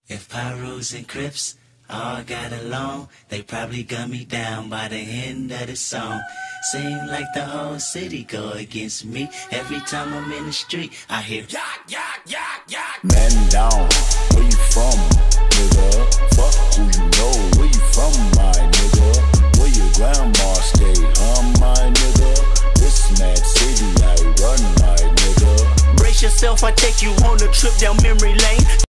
If Pyros and Crips all got along, they probably gun me down by the end of the song. Seem like the whole city go against me. Every time I'm in the street, I hear yak, yak, yak, yak. Man down, where you from, nigga? Fuck who you know, where you from, my nigga? Where your grandma stay, my nigga? This mad city I run, my nigga. Brace yourself, I take you on a trip down memory lane.